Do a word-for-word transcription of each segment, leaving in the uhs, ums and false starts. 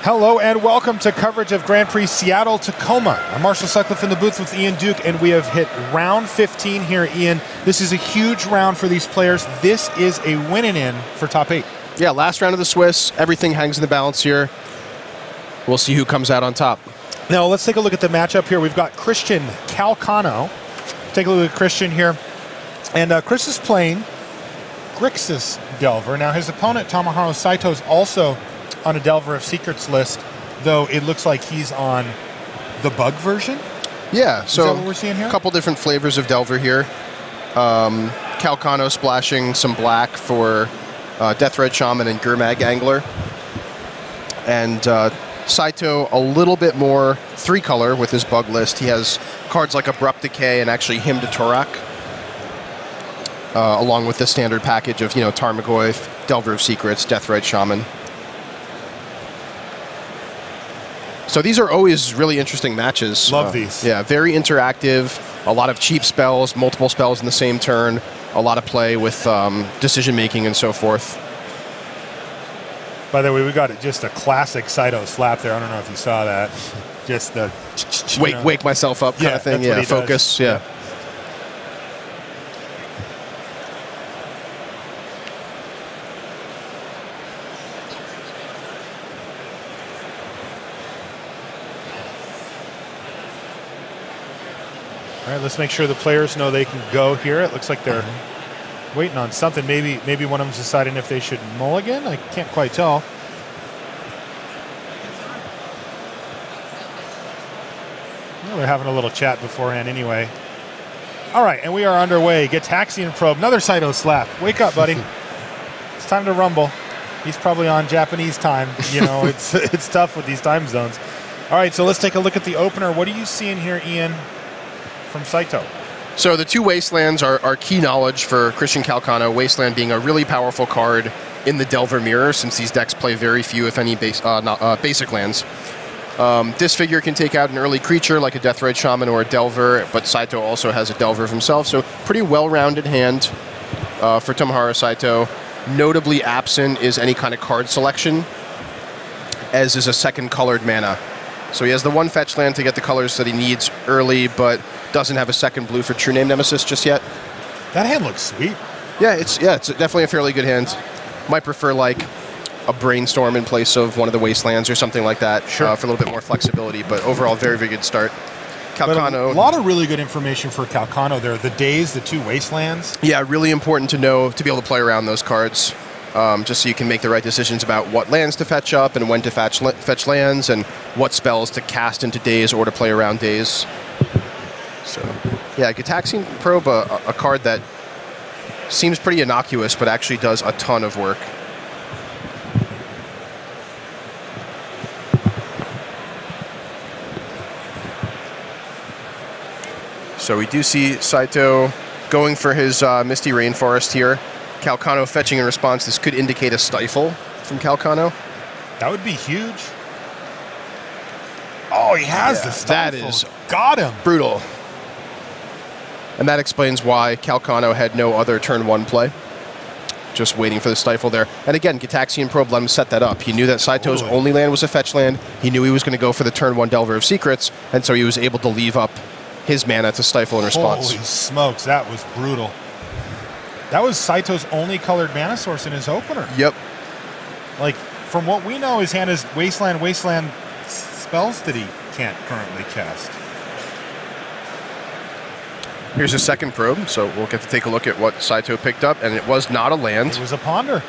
Hello and welcome to coverage of Grand Prix Seattle Tacoma. I'm Marshall Sutcliffe in the booth with Ian Duke, and we have hit round fifteen here, Ian. This is a huge round for these players. This is a win and in for top eight. Yeah, last round of the Swiss. Everything hangs in the balance here. We'll see who comes out on top. Now let's take a look at the matchup here. We've got Christian Calcano. Take a look at Christian here. And uh, Chris is playing Grixis Delver. Now his opponent, Tomohiro Saito, is also on a Delver of Secrets list, though it looks like he's on the bug version. Yeah, so is that what we're seeing here? A couple different flavors of Delver here. Um, Calcano splashing some black for uh, Death Red Shaman and Gurmag Angler. And uh, Saito a little bit more three color with his bug list. He has cards like Abrupt Decay and actually Hymn to Torak, uh, along with the standard package of, you know, Tarmogoyf, Delver of Secrets, Death Red Shaman. So these are always really interesting matches. Love uh, these. Yeah, very interactive, a lot of cheap spells, multiple spells in the same turn, a lot of play with um, decision making and so forth. By the way, we got just a classic Saito slap there. I don't know if you saw that. Just the wake, know. wake myself up kind yeah, of thing. That's yeah, what he focus. Does. Yeah. yeah. All right, let's make sure the players know they can go here. It looks like they're mm-hmm. waiting on something. Maybe maybe one of them's deciding if they should mulligan. I can't quite tell. Well, they're having a little chat beforehand anyway. All right, and we are underway. Gitaxian Probe, another Saito slap. Wake up, buddy. It's time to rumble. He's probably on Japanese time. You know, it's it's tough with these time zones. All right, so let's take a look at the opener. What are you seeing here, Ian, from Saito? So the two Wastelands are, are key knowledge for Christian Calcano, Wasteland being a really powerful card in the Delver mirror, since these decks play very few, if any, base, uh, not, uh, basic lands. Um, this figure can take out an early creature like a Death Red Shaman or a Delver, but Saito also has a Delver of himself, so pretty well-rounded hand uh, for Tomohiro Saito. Notably absent is any kind of card selection, as is a second colored mana. So he has the one fetch land to get the colors that he needs early, but doesn't have a second blue for True Name Nemesis just yet. That hand looks sweet. Yeah, it's yeah, it's definitely a fairly good hand. Might prefer like a Brainstorm in place of one of the Wastelands or something like that, sure. uh, for a little bit more flexibility. But overall, very, very good start. Calcano. A lot of really good information for Calcano there. The days, the two Wastelands. Yeah, really important to know, to be able to play around those cards. Um, just so you can make the right decisions about what lands to fetch up and when to fetch, fetch lands and what spells to cast into days or to play around days. So, yeah, Gitaxian Probe, a, a card that seems pretty innocuous but actually does a ton of work. So we do see Saito going for his uh, Misty Rainforest here. Calcano fetching in response. This could indicate a Stifle from Calcano. That would be huge. Oh, he has yeah, the Stifle. That is got him. Brutal. And that explains why Calcano had no other turn one play. Just waiting for the Stifle there. And again, Gitaxian Probe let him set that up. He knew that Saito's totally. only land was a fetch land. He knew he was going to go for the turn one Delver of Secrets, and so he was able to leave up his mana to Stifle in response. Holy smokes, that was brutal. That was Saito's only colored mana source in his opener. Yep. Like, from what we know, his hand is Wasteland, Wasteland spells that he can't currently cast. Here's a second probe, so we'll get to take a look at what Saito picked up, and it was not a land. It was a Ponder.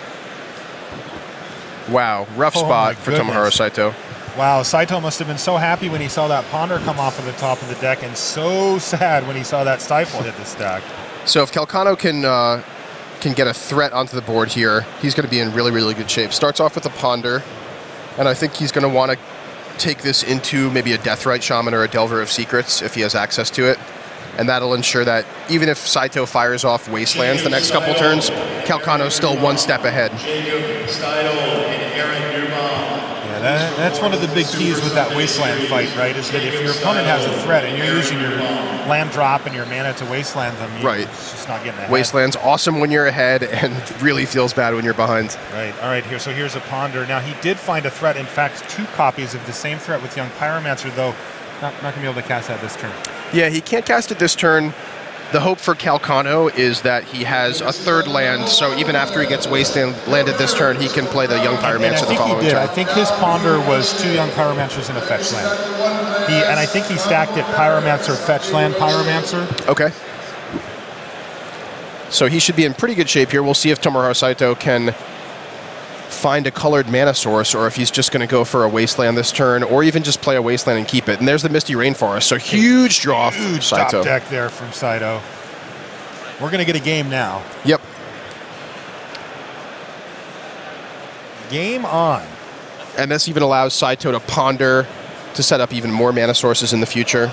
Wow, rough oh spot for Tomohiro Saito. Wow, Saito must have been so happy when he saw that Ponder come off of the top of the deck, and so sad when he saw that Stifle hit the stack. So if Calcano can uh, can get a threat onto the board here, he's going to be in really, really good shape. Starts off with a Ponder, and I think he's going to want to take this into maybe a Deathrite Shaman or a Delver of Secrets if he has access to it. And that'll ensure that even if Saito fires off Wastelands the next couple turns, Calcano's still one step ahead. Yeah, that, that's one of the big keys with that Wasteland fight, right? Is that if your opponent has a threat and you're using your land drop and your mana to Wasteland them, you, right. it's just not getting ahead. Wasteland's awesome when you're ahead and really feels bad when you're behind. Right. All right. Here. So here's a Ponder. Now he did find a threat. In fact, two copies of the same threat with Young Pyromancer, though. Not, not gonna be able to cast that this turn. Yeah, he can't cast it this turn. The hope for Calcano is that he has a third land, so even after he gets Wasteland landed this turn, he can play the Young Pyromancer the following he did. turn. I think his Ponder was two Young Pyromancers and a fetch land. He, and I think he stacked it Pyromancer, fetch land, Pyromancer. Okay. So he should be in pretty good shape here. We'll see if Tomohiro Saito can find a colored mana source, or if he's just going to go for a Wasteland this turn, or even just play a Wasteland and keep it. And there's the Misty Rainforest, so huge draw. Huge Saito. top deck there from Saito. We're going to get a game now. Yep. Game on. And this even allows Saito to ponder to set up even more mana sources in the future.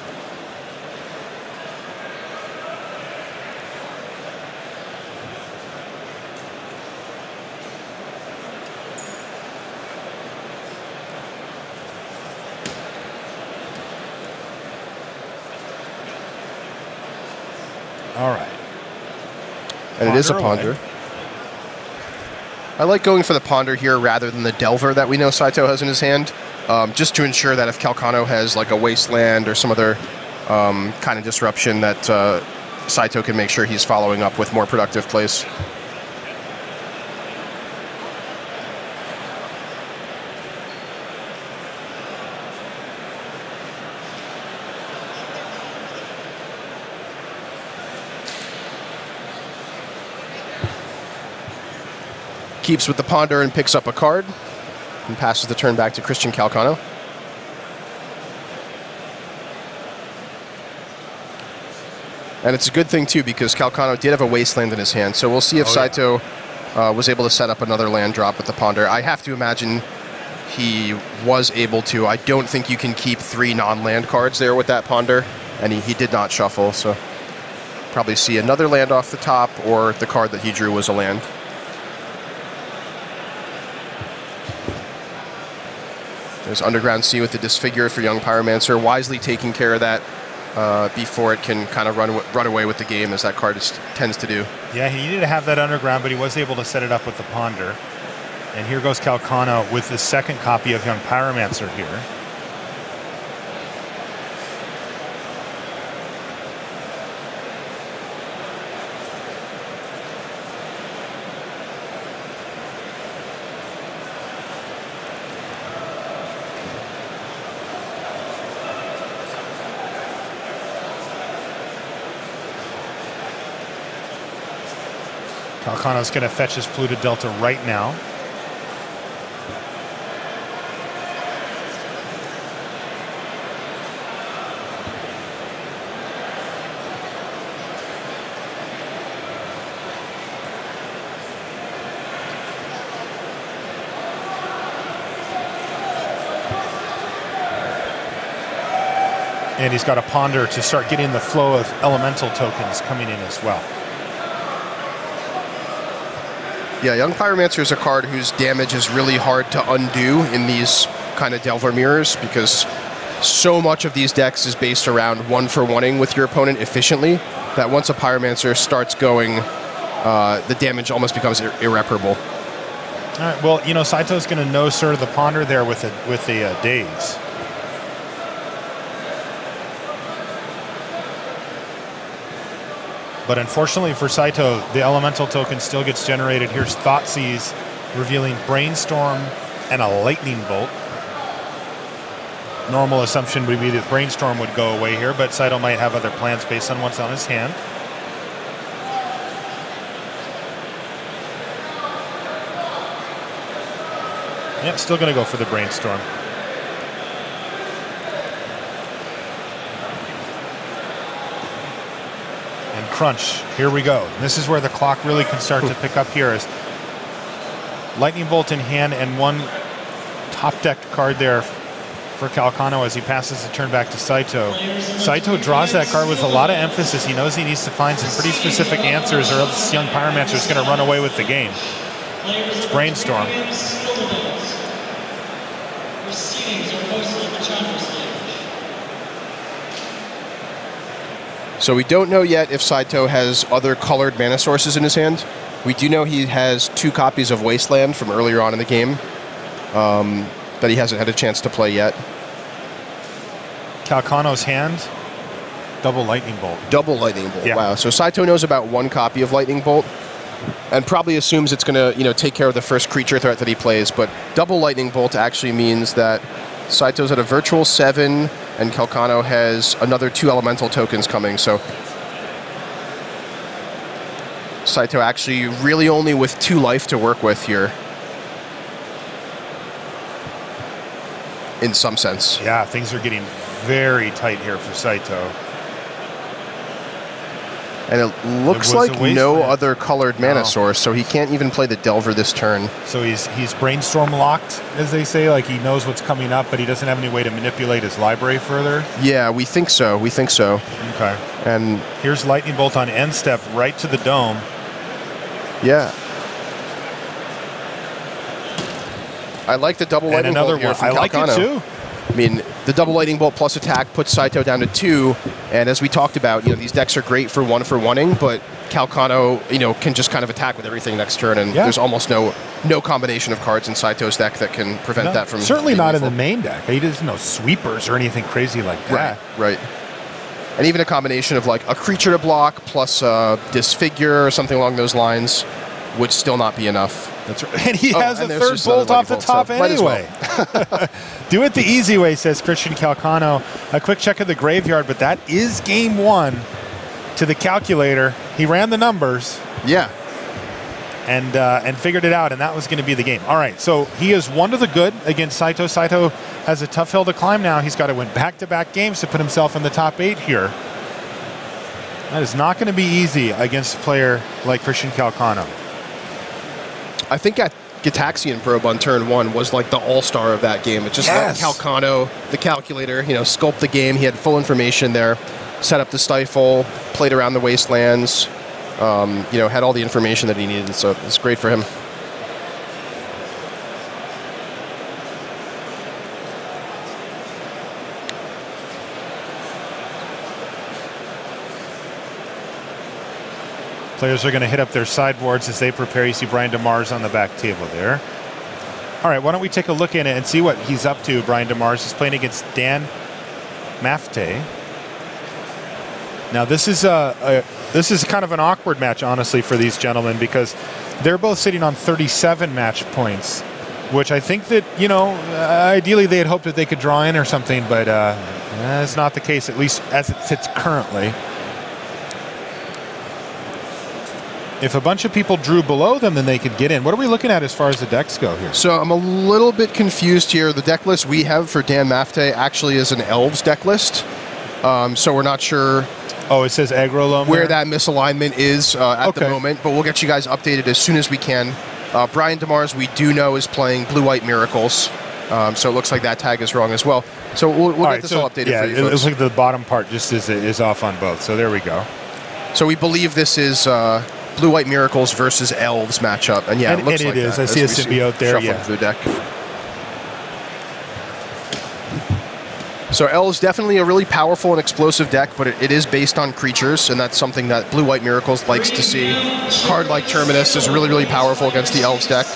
All right. And it is a Ponder. Away. I like going for the Ponder here rather than the Delver that we know Saito has in his hand, um, just to ensure that if Calcano has like a Wasteland or some other um, kind of disruption, that uh, Saito can make sure he's following up with more productive plays. Keeps with the Ponder and picks up a card and passes the turn back to Christian Calcano. And it's a good thing, too, because Calcano did have a Wasteland in his hand, so we'll see if oh, Saito yeah. uh, was able to set up another land drop with the Ponder. I have to imagine he was able to. I don't think you can keep three non-land cards there with that Ponder, and he, he did not shuffle, so probably see another land off the top, or the card that he drew was a land. There's Underground Sea with the Disfigure for Young Pyromancer, wisely taking care of that uh, before it can kind of run run away with the game, as that card is, tends to do. Yeah, he needed to have that Underground, but he was able to set it up with the Ponder. And here goes Calcano with the second copy of Young Pyromancer here. Calcano's going to fetch his Polluted Delta right now. And he's got a Ponder to start getting the flow of elemental tokens coming in as well. Yeah, Young Pyromancer is a card whose damage is really hard to undo in these kind of Delver mirrors, because so much of these decks is based around one-for-oneing with your opponent efficiently that once a Pyromancer starts going, uh, the damage almost becomes ir irreparable. All right, well, you know, Saito's going to no-sir the Ponder there with a, with a uh, Daze. But unfortunately for Saito, the elemental token still gets generated. Here's Thoughtseize revealing Brainstorm and a Lightning Bolt. Normal assumption would be that Brainstorm would go away here, but Saito might have other plans based on what's on his hand. Yeah, still going to go for the Brainstorm. Crunch, here we go. This is where the clock really can start to pick up here, as Lightning Bolt in hand and one top decked card there for Calcano as he passes the turn back to Saito. Saito draws that card with a lot of emphasis. He knows he needs to find some pretty specific answers, or else Young Pyromancer is going to run away with the game. It's Brainstorm. So we don't know yet if Saito has other colored mana sources in his hand. We do know he has two copies of Wasteland from earlier on in the game um, that he hasn't had a chance to play yet. Calcano's hand, double Lightning Bolt. Double Lightning Bolt, yeah. Wow. So Saito knows about one copy of Lightning Bolt and probably assumes it's going to, you know, take care of the first creature threat that he plays. But double Lightning Bolt actually means that Saito's at a virtual seven, and Calcano has another two elemental tokens coming. So Saito actually really only with two life to work with here, in some sense. Yeah, things are getting very tight here for Saito. And it looks it like no Wasteland. other colored mana No. source, so he can't even play the Delver this turn. So he's he's brainstorm locked, as they say, like he knows what's coming up, but he doesn't have any way to manipulate his library further. Yeah, we think so. We think so. Okay. And here's Lightning Bolt on end step right to the dome. Yeah. I like the double And Lightning another Bolt here one. from I like Calcano. it too. I mean, the double Lightning Bolt plus attack puts Saito down to two, and as we talked about, you know, these decks are great for one for one-ing, but Calcano, you know, can just kind of attack with everything next turn, and Yeah. there's almost no no combination of cards in Saito's deck that can prevent No, that from certainly being not in lethal. the main deck. He doesn't know sweepers or anything crazy like that. Right, right. And even a combination of like a creature to block plus uh, disfigure or something along those lines would still not be enough. That's right. And he Oh, has and a there's third just another bolt off the Lightning Bolt, top so might as well. anyway. Do it the easy way, says Christian Calcano. A quick check of the graveyard, but that is game one to the calculator. He ran the numbers. Yeah. And uh, and figured it out, and that was going to be the game. All right, so he is one to the good against Saito. Saito has a tough hill to climb now. He's got to win back-to-back games to put himself in the top eight here. That is not going to be easy against a player like Christian Calcano. I think at Gitaxian Probe on turn one was like the all-star of that game. It just Yes. let Calcano, the calculator, you know, sculpt the game. He had full information there, set up the Stifle, played around the Wastelands, um, you know, had all the information that he needed. So it's great for him. Players are going to hit up their sideboards as they prepare. You see Brian DeMars on the back table there. All right, why don't we take a look at it and see what he's up to. Brian DeMars is playing against Dan Mafte. Now this is a, a this is kind of an awkward match, honestly, for these gentlemen because they're both sitting on thirty-seven match points, which I think that, you know, uh, ideally they had hoped that they could draw in or something, but uh, that's not the case, at least as it sits currently. If a bunch of people drew below them, then they could get in. What are we looking at as far as the decks go here? So I'm a little bit confused here. The deck list we have for Dan Mafte actually is an Elves deck list. Um, so we're not sure Oh, it says Agrolome where there? that misalignment is uh, at Okay. the moment, but we'll get you guys updated as soon as we can. Uh, Brian DeMars, we do know, is playing Blue-White Miracles, um, so it looks like that tag is wrong as well. So we'll, we'll get right, this so, all updated yeah, for you it folks. looks like the bottom part just is, is off on both. So there we go. So we believe this is uh, Blue-White Miracles versus Elves matchup, and yeah, And- it looks and like it is. that I as see a we symbiote there, shuffling yeah. through the deck. So Elves definitely a really powerful and explosive deck, but it, it is based on creatures, and that's something that Blue-White Miracles likes to see. A card like Terminus is really, really powerful against the Elves deck.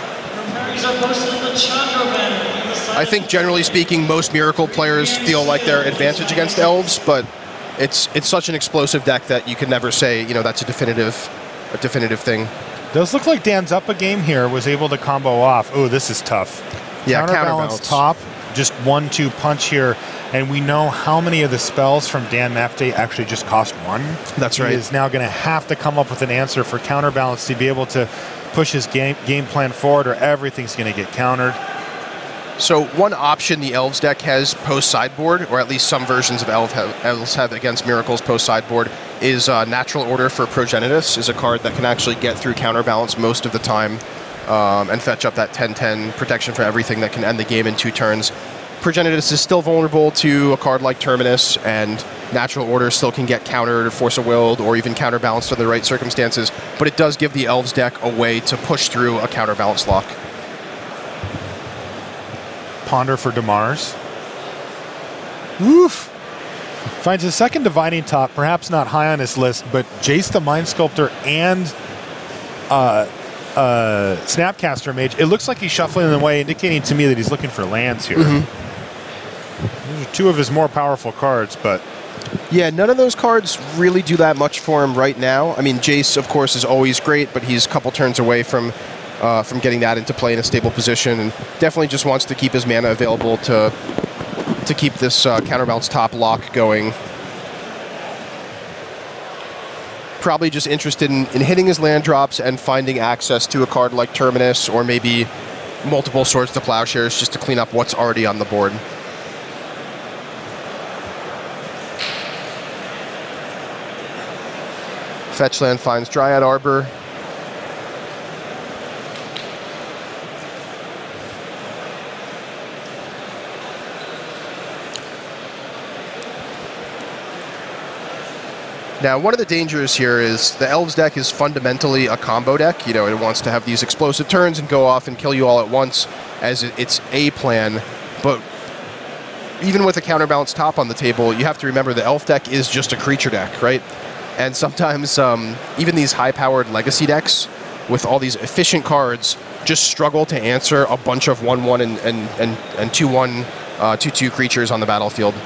I think generally speaking, most Miracle players feel like they're advantage against Elves, but it's it's such an explosive deck that you can never say, you know, that's a definitive a definitive thing. Does look like Dan's up a game here, was able to combo off. Oh, this is tough. Yeah, counterbalance counterbalance. top, just one two punch here, and we know how many of the spells from Dan Mafte actually just cost one. That's right. He is now going to have to come up with an answer for counterbalance to be able to push his game game plan forward, or everything's going to get countered. So one option the Elves deck has post-sideboard, or at least some versions of Elf have, Elves have against Miracles post-sideboard, is uh, Natural Order for Progenitus, is a card that can actually get through counterbalance most of the time um, and fetch up that ten ten protection for everything that can end the game in two turns. Progenitus is still vulnerable to a card like Terminus, and Natural Order still can get countered or Force of Willed or even counterbalanced under the right circumstances, but it does give the Elves deck a way to push through a counterbalance lock. Ponder for Damars. Oof. Finds a second Divining Top, perhaps not high on his list, but Jace the Mind Sculptor and uh, uh, Snapcaster Mage. It looks like he's shuffling them away, indicating to me that he's looking for lands here. Mm-hmm. These are two of his more powerful cards, but... Yeah, none of those cards really do that much for him right now. I mean, Jace, of course, is always great, but he's a couple turns away from uh, from getting that into play in a stable position, and definitely just wants to keep his mana available to to keep this uh, counterbalance top lock going. Probably just interested in, in hitting his land drops and finding access to a card like Terminus, or maybe multiple Swords to Plowshares just to clean up what's already on the board. Fetch land finds Dryad Arbor. Now, one of the dangers here is the Elves deck is fundamentally a combo deck. You know, it wants to have these explosive turns and go off and kill you all at once as its A plan. But even with a counterbalance top on the table, you have to remember the Elf deck is just a creature deck, right? And sometimes um, even these high-powered legacy decks with all these efficient cards just struggle to answer a bunch of one one and and and, and two one, uh, two two creatures on the battlefield.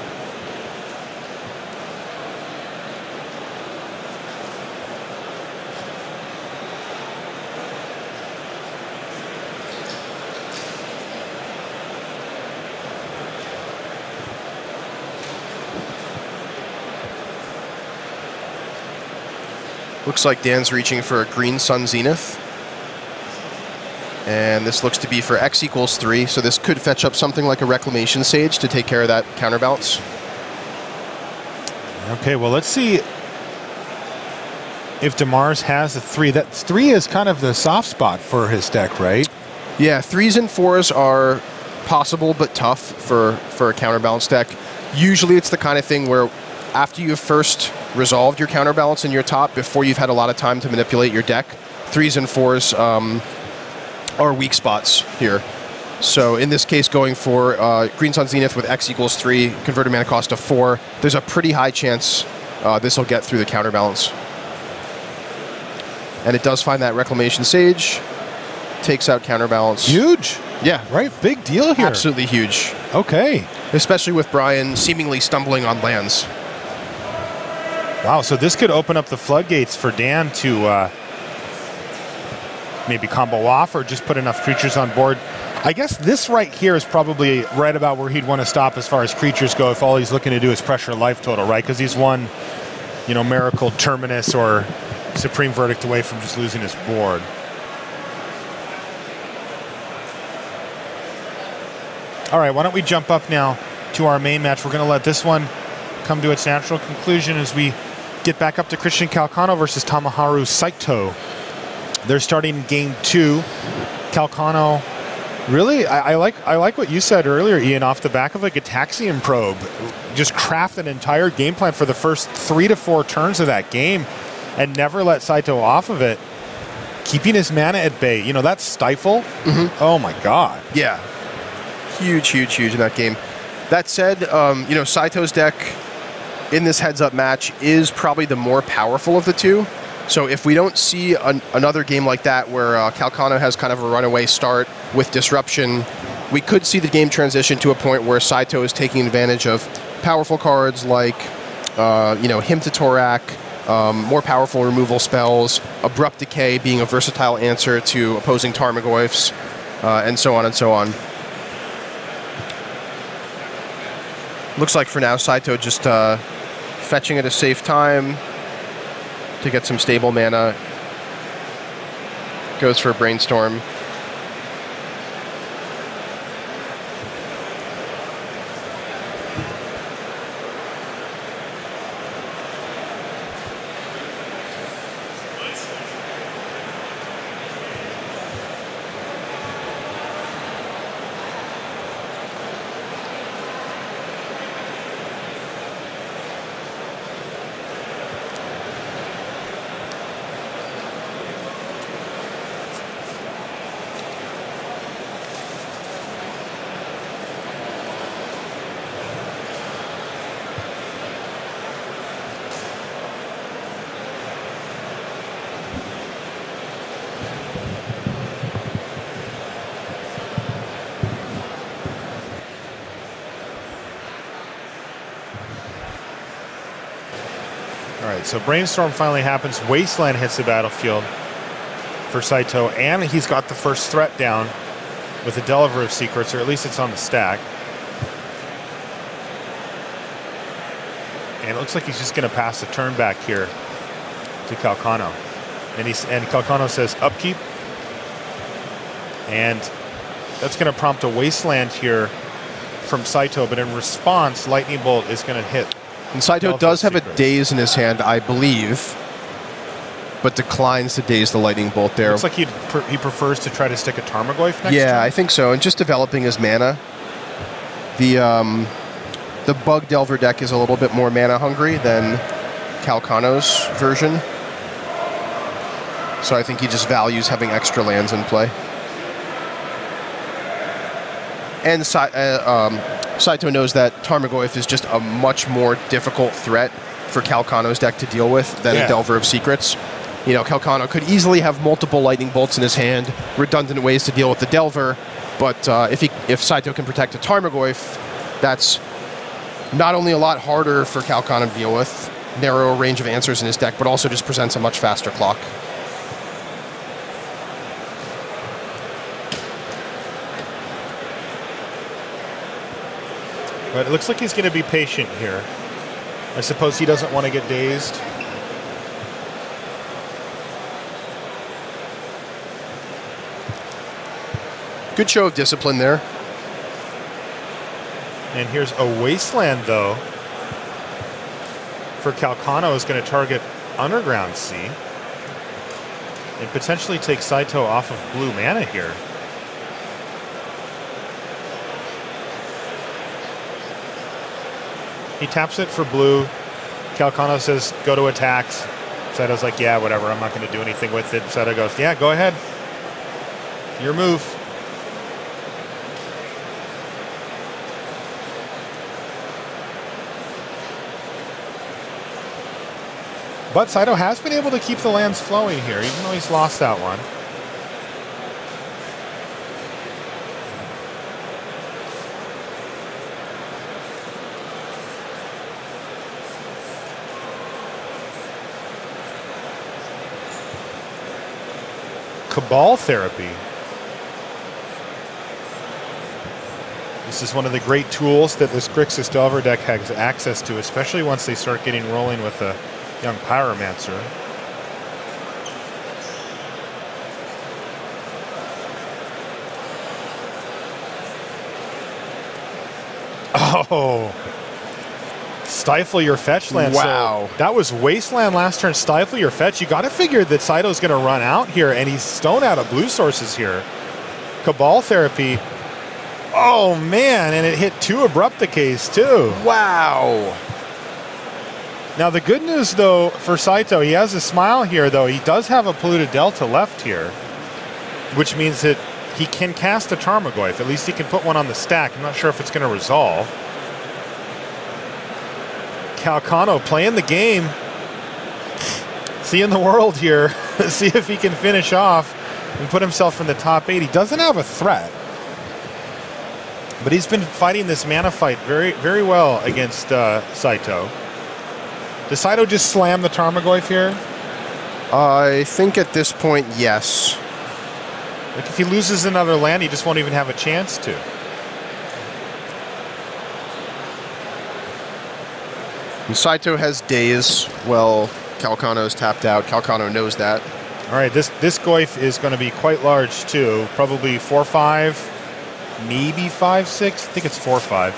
Looks like Dan's reaching for a Green Sun Zenith. And this looks to be for X equals three, so this could fetch up something like a Reclamation Sage to take care of that counterbalance. Okay, well, let's see if Damars has a three. That three is kind of the soft spot for his deck, right? Yeah, threes and fours are possible but tough for, for a counterbalance deck. Usually it's the kind of thing where after you've first resolved your counterbalance in your top, before you've had a lot of time to manipulate your deck, threes and fours um, are weak spots here. So in this case, going for uh, Green Sun Zenith with X equals three, converted mana cost of four, there's a pretty high chance uh, this will get through the counterbalance. And it does find that Reclamation Sage, takes out counterbalance. Huge. Yeah. Right, big deal here. Absolutely huge. Okay. Especially with Brian seemingly stumbling on lands. Wow, so this could open up the floodgates for Dan to uh, maybe combo off or just put enough creatures on board. I guess this right here is probably right about where he'd want to stop as far as creatures go if all he's looking to do is pressure life total, right? Because he's one, you know, Miracle, Terminus, or Supreme Verdict away from just losing his board. All right, why don't we jump up now to our main match. We're going to let this one come to its natural conclusion as we get back up to Christian Calcano versus Tomoharu Saito. They're starting game two. Calcano, really, I, I like I like what you said earlier, Ian, off the back of a Gitaxian Probe. Just craft an entire game plan for the first three to four turns of that game and never let Saito off of it. Keeping his mana at bay. You know, that's Stifle. Mm-hmm. Oh, my God. Yeah. Huge, huge, huge in that game. That said, um, you know, Saito's deck in this heads-up match is probably the more powerful of the two. So if we don't see an, another game like that where uh, Calcano has kind of a runaway start with Disruption, we could see the game transition to a point where Saito is taking advantage of powerful cards like, uh, you know, Hymn to Torak, um, more powerful removal spells, Abrupt Decay being a versatile answer to opposing Tarmogoyfs, uh, and so on and so on. Looks like for now Saito just uh, fetching at a safe time to get some stable mana. Goes for a Brainstorm. right, so Brainstorm finally happens. Wasteland hits the battlefield for Saito, and he's got the first threat down with the Delver of Secrets, or at least it's on the stack. And it looks like he's just going to pass the turn back here to Calcano. And, he's, and Calcano says upkeep. And that's going to prompt a Wasteland here from Saito, but in response, Lightning Bolt is going to hit. And Saito does have a Daze in his hand, I believe, but declines to Daze the Lightning Bolt there. Looks like he'd pre he prefers to try to stick a Tarmogoyf next Yeah, turn. I think so. And just developing his mana. The um, the Bug Delver deck is a little bit more mana hungry than Calcano's version. So I think he just values having extra lands in play. And Sa uh, um, Saito knows that Tarmogoyf is just a much more difficult threat for Calcano's deck to deal with than yeah. a Delver of Secrets. You know, Calcano could easily have multiple Lightning Bolts in his hand, redundant ways to deal with the Delver, but uh, if, he, if Saito can protect a Tarmogoyf, that's not only a lot harder for Calcano to deal with, narrow range of answers in his deck, but also just presents a much faster clock. But it looks like he's going to be patient here. I suppose he doesn't want to get dazed. Good show of discipline there. And here's a Wasteland, though, for Calcano is going to target Underground Sea and potentially take Saito off of blue mana here. He taps it for blue. Calcano says, go to attacks. Saito's like, yeah, whatever. I'm not going to do anything with it. Saito goes, yeah, go ahead. Your move. But Saito has been able to keep the lands flowing here, even though he's lost that one. Cabal Therapy. This is one of the great tools that this Grixis Delver deck has access to, especially once they start getting rolling with a young Pyromancer. Oh, Stifle Your Fetch land. Wow. So that was Wasteland last turn. Stifle Your Fetch. You got to figure that Saito's going to run out here, and he's stone out of blue sources here. Cabal Therapy. Oh, man, and it hit two Abrupt Decays, too. Wow. Now, the good news, though, for Saito, he has a smile here, though. He does have a Polluted Delta left here, which means that he can cast a Tarmogoyf. At least he can put one on the stack. I'm not sure if it's going to resolve. Calcano playing the game. Seeing the world here. See if he can finish off and put himself in the top eight. He doesn't have a threat, but he's been fighting this mana fight very, very well against uh, Saito. Does Saito just slam the Tarmogoyf here? I think at this point, yes. Like if he loses another land, he just won't even have a chance to. And Saito has Daze. Well, Calcano's tapped out. Calcano knows that. All right, this this Goyf is going to be quite large too. Probably four five, maybe five six. I think it's four five.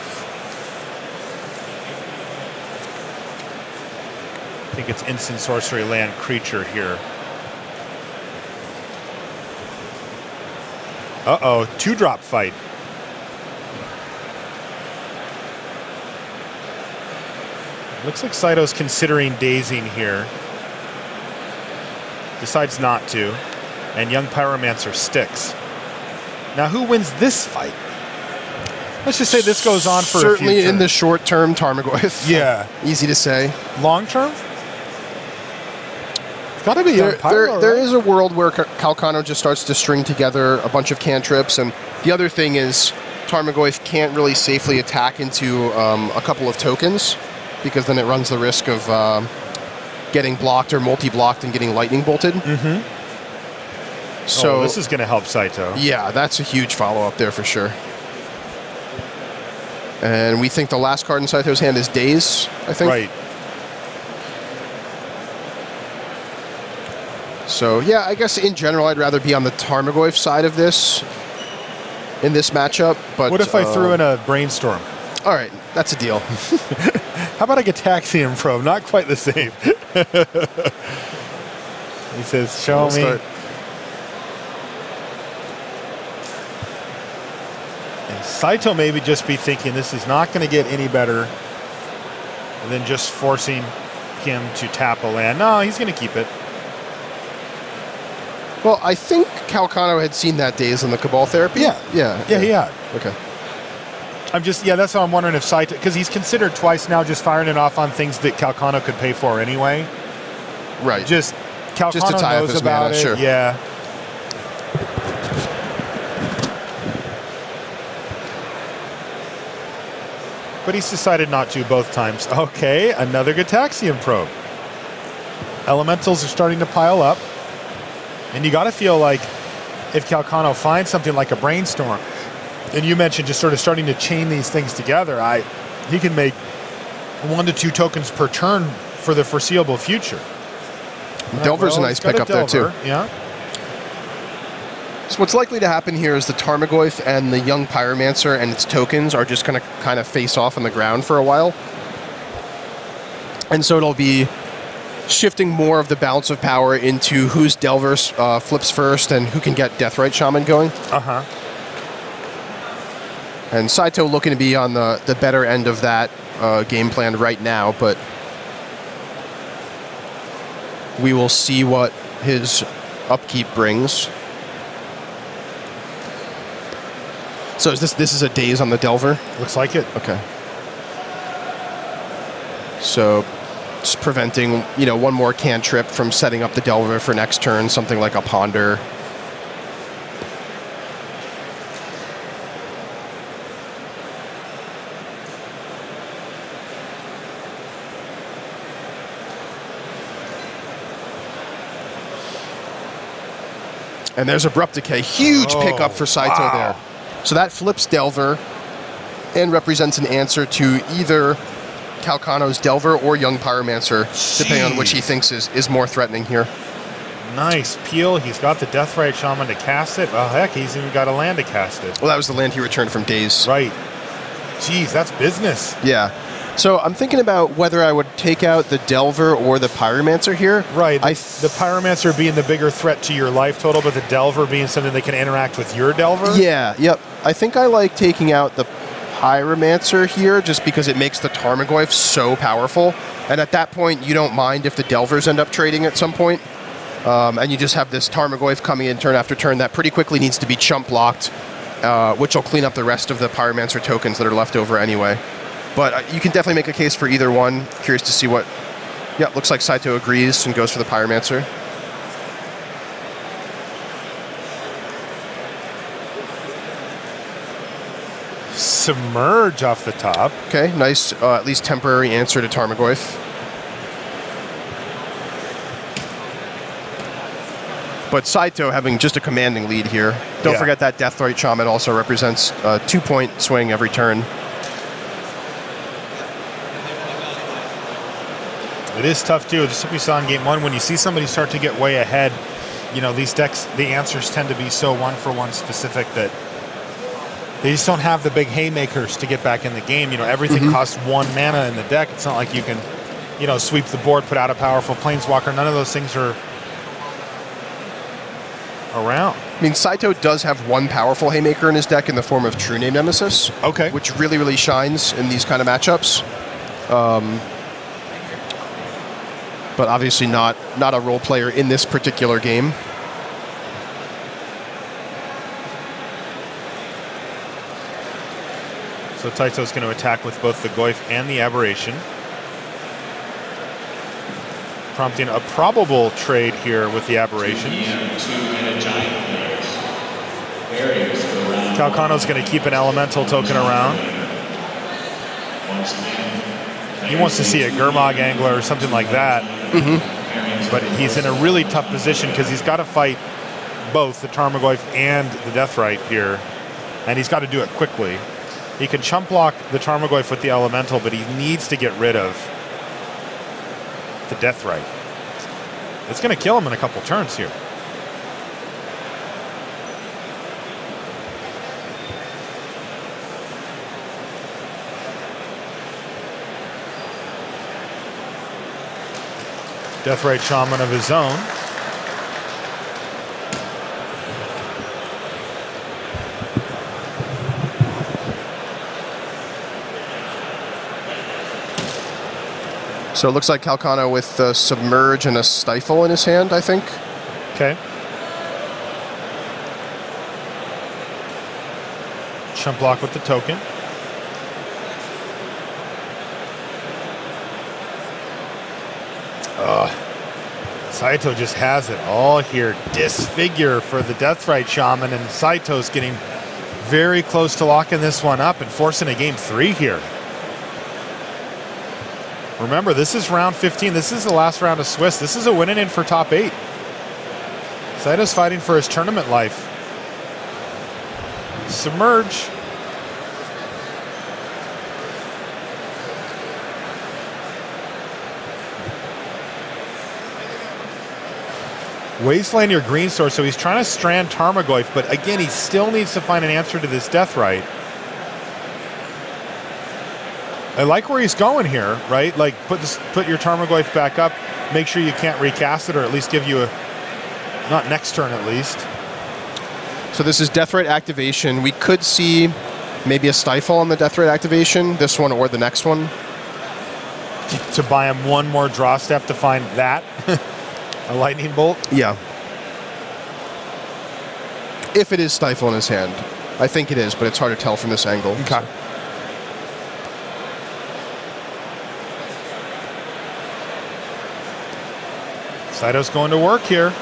I think it's instant sorcery land creature here. Uh-oh, two-drop fight. Looks like Saito's considering dazing here. Decides not to. And young Pyromancer sticks. Now, who wins this fight? Let's just say this goes on for Certainly a few turns. in the short term, Tarmogoyf. Yeah. Easy to say. Long term? It's got to be young There, Pyro, there, there right? is a world where Calcano just starts to string together a bunch of cantrips, and the other thing is Tarmogoyf can't really safely attack into um, a couple of tokens, because then it runs the risk of uh, getting blocked or multi-blocked and getting lightning bolted. Mm-hmm. So oh, this is going to help Saito. Yeah, that's a huge follow-up there for sure. And we think the last card in Saito's hand is Daze, I think. Right. So, yeah, I guess in general I'd rather be on the Tarmogoyf side of this in this matchup. But what if I uh, threw in a Brainstorm? All right, that's a deal. How about a Gataxian Probe? Not quite the same. He says, show we'll me. Start. And Saito maybe just be thinking this is not going to get any better than just forcing him to tap a land. No, he's going to keep it. Well, I think Calcano had seen that Daze on the Cabal Therapy. Yeah. Yeah. Yeah, he had. Okay. I'm just, yeah, that's what I'm wondering if Saito, because he's considered twice now just firing it off on things that Calcano could pay for anyway. Right. Just, Calcano just to tie knows up his about mana, it. sure. Yeah. But he's decided not to both times. Okay, another Gataxian Probe. Elementals are starting to pile up. And you got to feel like if Calcano finds something like a Brainstorm, and you mentioned just sort of starting to chain these things together, I he can make one to two tokens per turn for the foreseeable future. Delver's well, a nice pickup there, too. Yeah. So what's likely to happen here is the Tarmogoyf and the young Pyromancer and its tokens are just going to kind of face off on the ground for a while. And so it'll be shifting more of the balance of power into whose Delver uh, flips first and who can get Deathrite Shaman going. Uh-huh. And Saito looking to be on the, the better end of that uh, game plan right now, but we will see what his upkeep brings. So is this this is a Daze on the Delver? Looks like it. Okay. So just preventing, you know, one more cantrip from setting up the Delver for next turn, something like a Ponder. And there's Abrupt Decay. Huge Oh, pickup for Saito wow. there. So that flips Delver and represents an answer to either Calcano's Delver or Young Pyromancer, depending on which he thinks is, is more threatening here. Nice peel. He's got the Deathrite Shaman to cast it. Oh, heck, he's even got a land to cast it. Well, that was the land he returned from Daze. Right. Jeez, that's business. Yeah. So I'm thinking about whether I would take out the Delver or the Pyromancer here. Right. The, I the Pyromancer being the bigger threat to your life total, but the Delver being something that can interact with your Delver? Yeah, yep. I think I like taking out the Pyromancer here just because it makes the Tarmogoyf so powerful. And at that point, you don't mind if the Delvers end up trading at some point. Um, and you just have this Tarmogoyf coming in turn after turn that pretty quickly needs to be chump blocked, uh, which will clean up the rest of the Pyromancer tokens that are left over anyway. But uh, you can definitely make a case for either one. Curious to see what... Yeah, looks like Saito agrees and goes for the Pyromancer. Submerge off the top. Okay, nice, uh, at least temporary answer to Tarmogoyf. But Saito having just a commanding lead here. Don't Yeah. forget that Deathrite Shaman also represents a two-point swing every turn. It is tough, too. Just like we saw in game one, when you see somebody start to get way ahead, you know, these decks, the answers tend to be so one-for-one specific that they just don't have the big haymakers to get back in the game. You know, everything Mm-hmm. costs one mana in the deck. It's not like you can, you know, sweep the board, put out a powerful Planeswalker. None of those things are around. I mean, Saito does have one powerful haymaker in his deck in the form of True Name Nemesis. Okay. Which really, really shines in these kind of matchups. Um, but obviously not, not a role player in this particular game. So Taito's going to attack with both the Goyf and the Aberration, prompting a probable trade here with the Aberration. Calcano's going to keep an Elemental token around. he wants to see a Gurmag Angler or something like that. Mm-hmm. But he's in a really tough position because he's got to fight both the Tarmogoyf and the Deathrite here, and he's got to do it quickly. He can chump block the Tarmogoyf with the Elemental, but he needs to get rid of the Deathrite. It's going to kill him in a couple turns here. Deathrite Shaman of his own. So it looks like Calcano with uh, Submerge and a Stifle in his hand, I think. Okay. Chump block with the token. Ugh. Saito just has it all here. Disfigure for the Deathrite Shaman, and Saito's getting very close to locking this one up and forcing a game three here. Remember, this is round fifteen. This is the last round of Swiss. This is a win and in for top eight. Saito's fighting for his tournament life. Submerge. Wasteland your green source, so he's trying to strand Tarmogoyf, but again, he still needs to find an answer to this Deathrite. I like where he's going here, right? Like, put this, put your Tarmogoyf back up, make sure you can't recast it, or at least give you a, not next turn at least. So this is Deathrite activation. We could see maybe a Stifle on the Deathrite activation, this one or the next one. To buy him one more draw step to find that. A lightning bolt? Yeah. If it is Stifle in his hand. I think it is, but it's hard to tell from this angle. Okay. Saito's going to work here.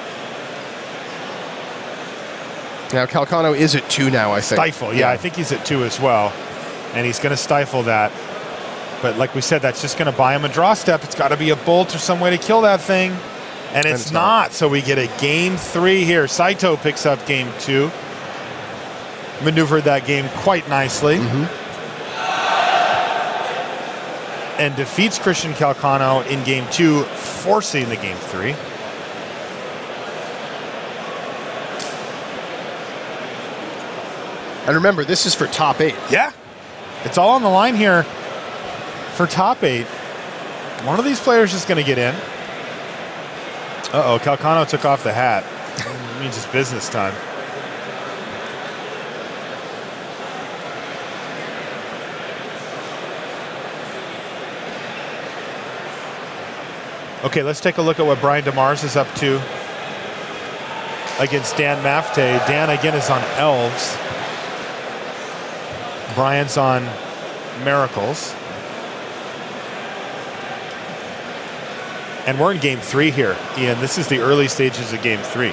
Now Calcano is at two now, I think. Stifle, yeah, yeah, I think he's at two as well. And he's going to stifle that. But like we said, that's just going to buy him a draw step. It's got to be a bolt or some way to kill that thing. And it's, and it's not. not. So we get a game three here. Saito picks up game two. Maneuvered that game quite nicely. Mm-hmm. And defeats Christian Calcano in game two, forcing the game three. And remember, this is for top eight. Yeah. It's all on the line here for top eight. One of these players is going to get in. Uh-oh, Calcano took off the hat. It means it's business time. Okay, let's take a look at what Brian DeMars is up to against Dan Mafte. Dan, again, is on Elves. Brian's on Miracles. And we're in game three here, Ian. This is the early stages of game three.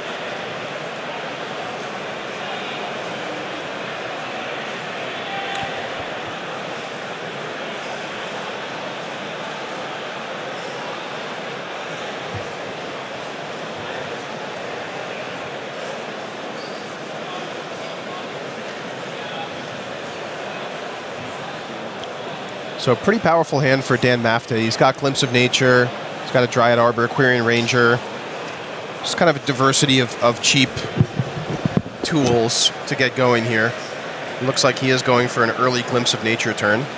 So a pretty powerful hand for Dan Mafte. He's got Glimpse of Nature. He's got a Dryad Arbor, Quirion Ranger. Just kind of a diversity of, of cheap tools to get going here. It looks like he is going for an early Glimpse of Nature turn.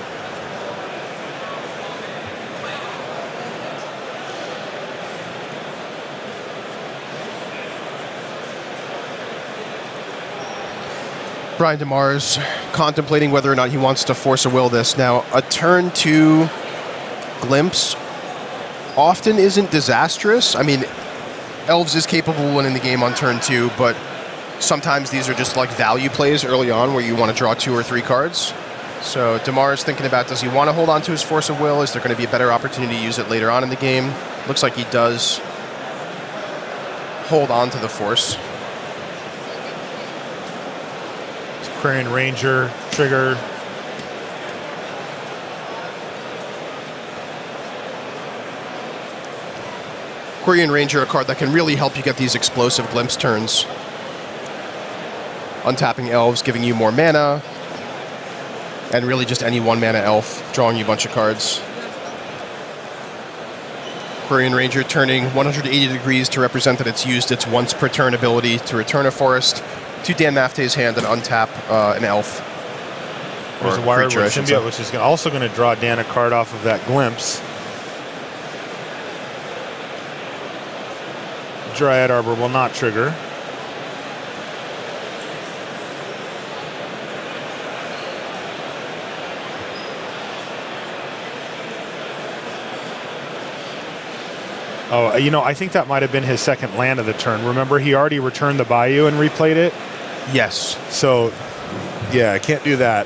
Brian DeMars contemplating whether or not he wants to force a will this. Now, a turn two Glimpse often isn't disastrous. I mean, Elves is capable of winning the game on turn two, but sometimes these are just like value plays early on where you want to draw two or three cards. So DeMars thinking about, does he want to hold on to his force of will? Is there going to be a better opportunity to use it later on in the game? Looks like he does hold on to the force. Quirion Ranger, trigger. Quirion Ranger, a card that can really help you get these explosive glimpse turns. Untapping elves, giving you more mana, and really just any one mana elf, drawing you a bunch of cards. Quirion Ranger turning one hundred eighty degrees to represent that it's used its once per turn ability to return a forest to Dan Mafte's hand and untap uh, an elf. There's a Wirewood Symbiote, which is gonna, also going to draw Dan a card off of that Glimpse. Dryad Arbor will not trigger. Oh, you know, I think that might have been his second land of the turn. Remember, he already returned the Bayou and replayed it? Yes. So, yeah, I can't do that.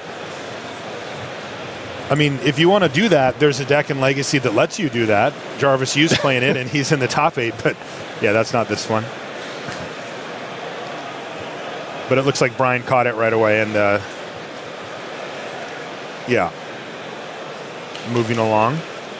I mean, if you want to do that, there's a deck in Legacy that lets you do that. Jarvis Yu's playing it, and he's in the top eight, but yeah, that's not this one. But it looks like Brian caught it right away, and uh, yeah, moving along.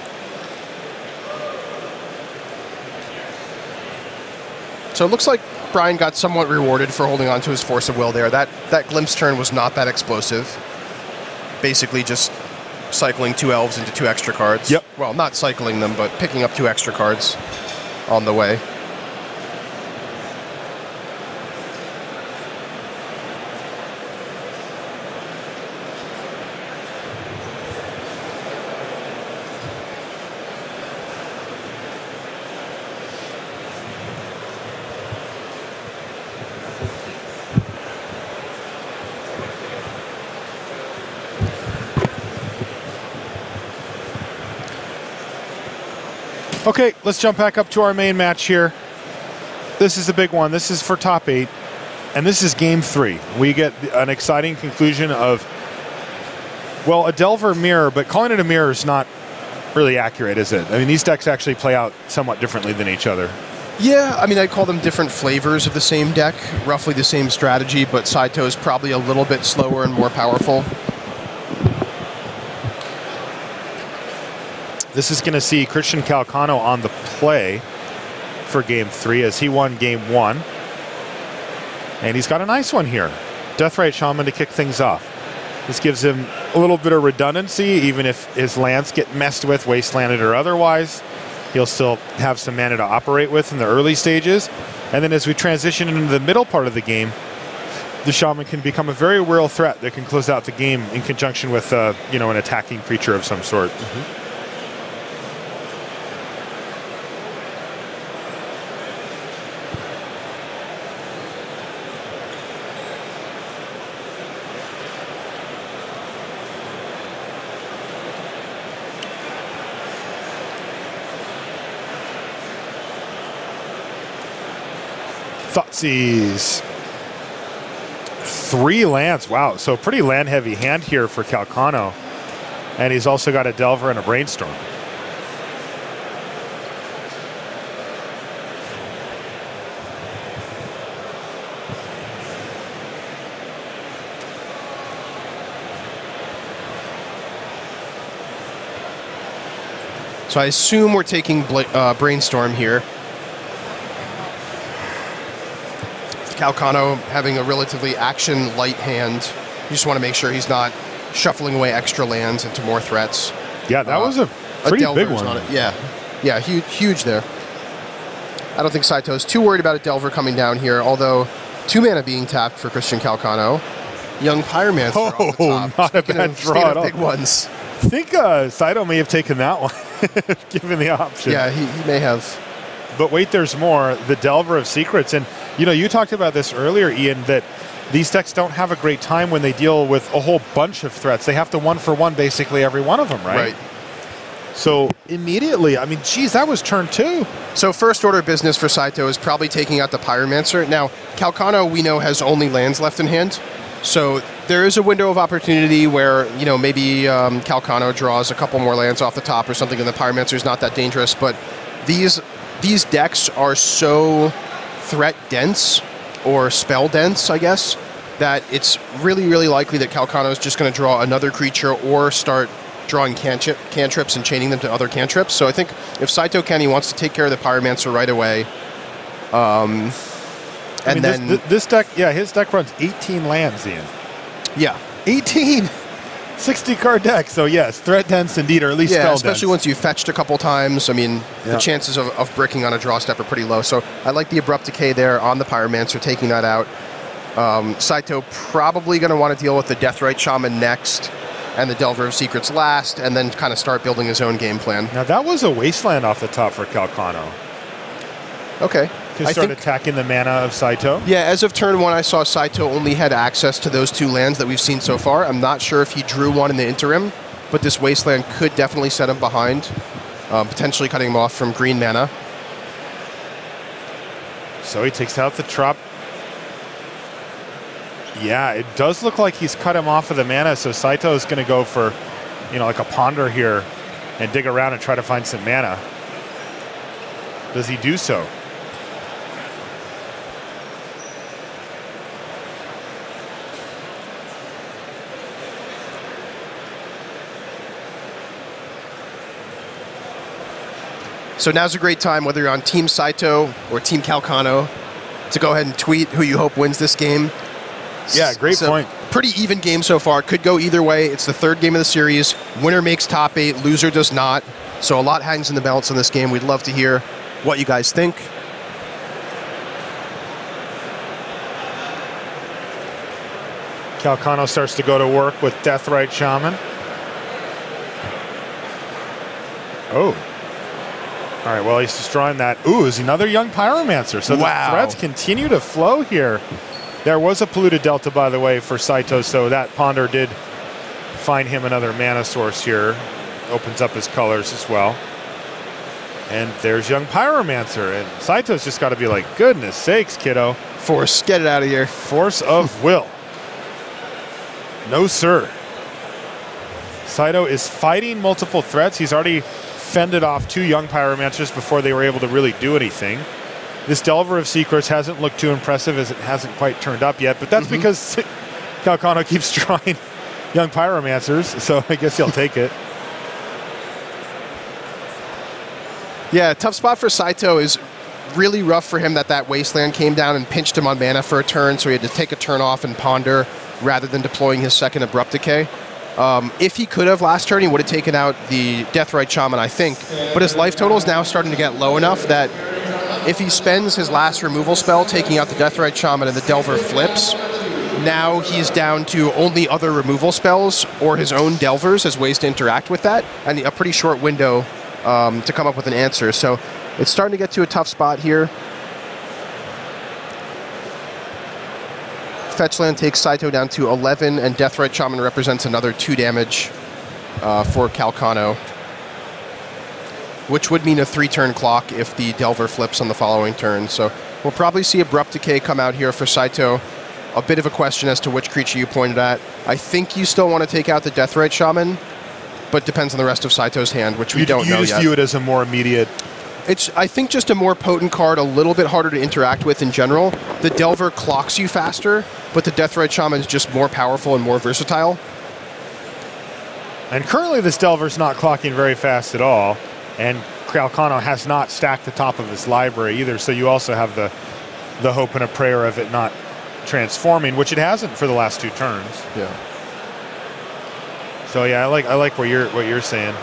So it looks like Brian got somewhat rewarded for holding on to his Force of Will there. That, that Glimpse turn was not that explosive. Basically just cycling two elves into two extra cards. Yep. Well, not cycling them, but picking up two extra cards on the way. Okay, let's jump back up to our main match here. This is the big one. This is for top eight, and this is game three. We get an exciting conclusion of, well, a Delver mirror, but calling it a mirror is not really accurate, is it? I mean, these decks actually play out somewhat differently than each other. Yeah, I mean, I'd call them different flavors of the same deck, roughly the same strategy, but Saito is probably a little bit slower and more powerful. This is going to see Christian Calcano on the play for game three as he won game one. And he's got a nice one here. Deathrite Shaman to kick things off. This gives him a little bit of redundancy, even if his lands get messed with, wastelanded or otherwise. He'll still have some mana to operate with in the early stages. And then as we transition into the middle part of the game, the Shaman can become a very real threat that can close out the game in conjunction with uh, you know, an attacking creature of some sort. Mm-hmm. Thoughtseize. Three lands. Wow. So pretty land heavy hand here for Calcano. And he's also got a Delver and a Brainstorm. So I assume we're taking uh, Brainstorm here. Calcano having a relatively action-light hand. You just want to make sure he's not shuffling away extra lands into more threats. Yeah, that uh, was a pretty a big one. On it. Yeah, yeah, huge, huge there. I don't think Saito's too worried about a Delver coming down here, although two mana being tapped for Christian Calcano. Young Pyromancer oh, off the top. Not Speaking a bad draw at all. Big ones. I think uh, Saito may have taken that one, given the option. Yeah, he, he may have. But wait, there's more. The Delver of Secrets. And, you know, you talked about this earlier, Ian, that these decks don't have a great time when they deal with a whole bunch of threats. They have to one for one basically every one of them, right? Right. So immediately, I mean, geez, that was turn two. So first order business for Saito is probably taking out the Pyromancer. Now, Calcano, we know, has only lands left in hand. So there is a window of opportunity where, you know, maybe um, Calcano draws a couple more lands off the top or something, and the Pyromancer is not that dangerous. But these... These decks are so threat dense, or spell dense, I guess, that it's really, really likely that Calcano is just going to draw another creature or start drawing cantrip, cantrips and chaining them to other cantrips. So I think if Saito Kenny wants to take care of the Pyromancer right away, um, and I mean, then this, this deck, yeah, his deck runs eighteen lands, Ian. Yeah, eighteen, sixty card deck. So yes, threat dense indeed, or at least yeah, spell especially dense. once you've fetched a couple times. I mean, yeah. the chances of, of bricking on a draw step are pretty low. So I like the Abrupt Decay there on the Pyromancer, taking that out. Um, Saito probably going to want to deal with the Deathrite Shaman next, and the Delver of Secrets last, and then kind of start building his own game plan. Now that was a wasteland off the top for Calcano. Okay. To I start think, attacking the mana of Saito. Yeah, as of turn one, I saw Saito only had access to those two lands that we've seen so far. I'm not sure if he drew one in the interim, but this wasteland could definitely set him behind, um, potentially cutting him off from green mana. So he takes out the Trop. Yeah, it does look like he's cut him off of the mana, so Saito is going to go for, you know, like a Ponder here and dig around and try to find some mana. Does he do so? So now's a great time, whether you're on Team Saito or Team Calcano, to go ahead and tweet who you hope wins this game. Yeah, great so point. Pretty even game so far. Could go either way. It's the third game of the series. Winner makes top eight, loser does not. So a lot hangs in the balance in this game. We'd love to hear what you guys think. Calcano starts to go to work with Deathrite Shaman. Oh. All right, well, he's destroying that. Ooh, is another young Pyromancer. So wow. the threats continue to flow here. There was a polluted Delta, by the way, for Saito, so that Ponder did find him another mana source here. Opens up his colors as well. And there's young Pyromancer. And Saito's just got to be like, goodness sakes, kiddo. Force, get it out of here. Force of will. No, sir. Saito is fighting multiple threats. He's already fended off two young Pyromancers before they were able to really do anything. This Delver of Secrets hasn't looked too impressive as it hasn't quite turned up yet, but that's mm-hmm. because Calcano keeps drawing young Pyromancers, so I guess he'll take it. Yeah, tough spot for Saito is really rough for him that that Wasteland came down and pinched him on mana for a turn, so he had to take a turn off and ponder rather than deploying his second Abrupt Decay. Um, if he could have last turn, he would have taken out the Deathrite Shaman, I think. But his life total is now starting to get low enough that if he spends his last removal spell taking out the Deathrite Shaman and the Delver flips, now he's down to only other removal spells or his own Delvers as ways to interact with that, and a pretty short window um, to come up with an answer. So it's starting to get to a tough spot here. Fetchland takes Saito down to eleven, and Deathrite Shaman represents another two damage uh, for Calcano, which would mean a three-turn clock if the Delver flips on the following turn. So we'll probably see Abrupt Decay come out here for Saito. A bit of a question as to which creature you pointed at. I think you still want to take out the Deathrite Shaman, but depends on the rest of Saito's hand, which we you, don't you know yet. You just view it as a more immediate... It's, I think, just a more potent card, a little bit harder to interact with in general. The Delver clocks you faster, but the Deathrite Shaman is just more powerful and more versatile. And currently this Delver's not clocking very fast at all, and Calcano has not stacked the top of his library either, so you also have the, the hope and a prayer of it not transforming, which it hasn't for the last two turns. Yeah. So yeah, I like I like what you're what you're saying.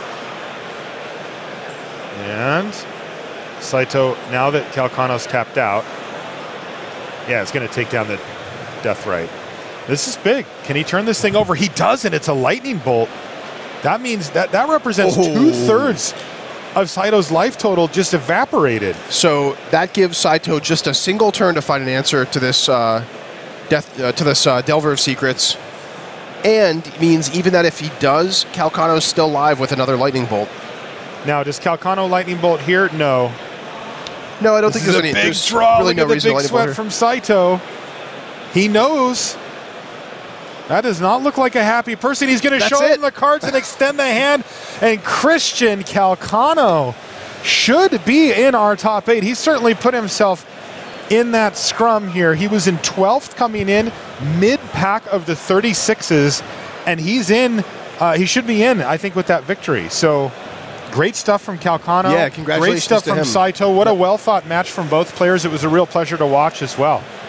And Saito, now that Calcano's tapped out, yeah, it's going to take down the Deathrite. This is big. Can he turn this thing over? He doesn't. It's a lightning bolt. That means that that represents oh. two-thirds of Saito's life total just evaporated. So that gives Saito just a single turn to find an answer to this uh, death uh, to this uh, Delver of Secrets, and means even that if he does, Calcano's still live with another lightning bolt. Now, does Calcano lightning bolt here? No. No, I don't this think there's a any. Big there's draw. really Look no at the reason big to sweat from Saito. He knows. That does not look like a happy person. He's going to show it. him the cards and extend the hand. And Christian Calcano should be in our top eight. He certainly put himself in that scrum here. He was in twelfth coming in, mid-pack of the thirty-sixes, and he's in uh, he should be in, I think, with that victory. So great stuff from Calcano. Yeah, congratulations Great stuff to from him. Saito. What a well-thought match from both players. It was a real pleasure to watch as well.